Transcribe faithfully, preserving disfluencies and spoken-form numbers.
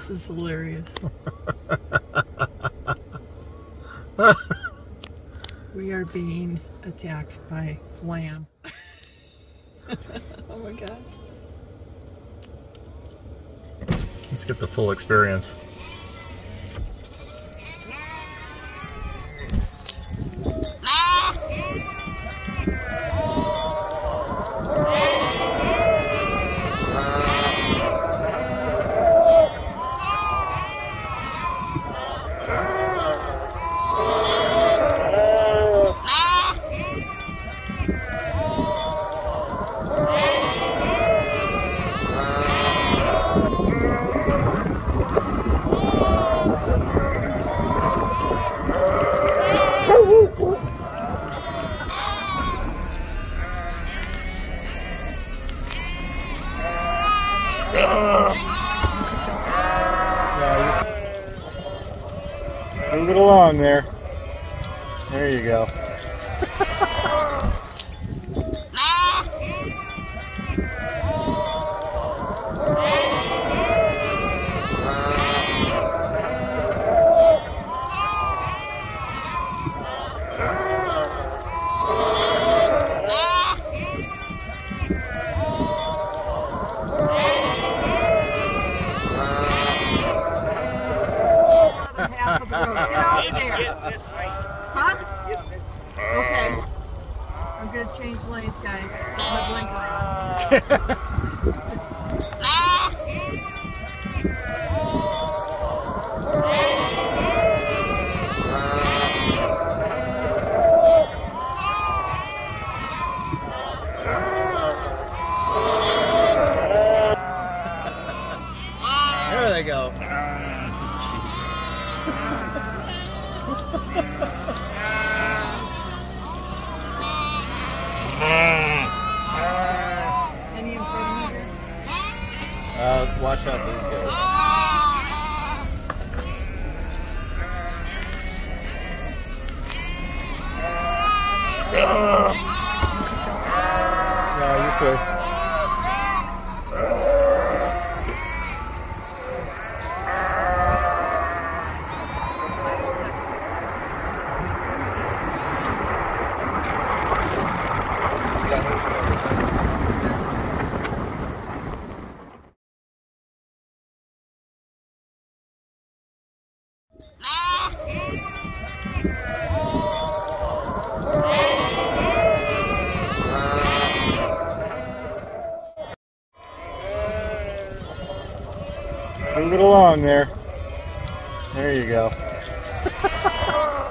This is hilarious. We are being attacked by lamb. Oh my gosh. Let's get the full experience. Move it along there. There you go. Half of the road. Get out there. Huh? Okay. I'm gonna change lanes, guys. Put my blinker on. There they go. Any in front of me here? Uh, watch out these guys. Yeah, you're good. Move it along there. There you go.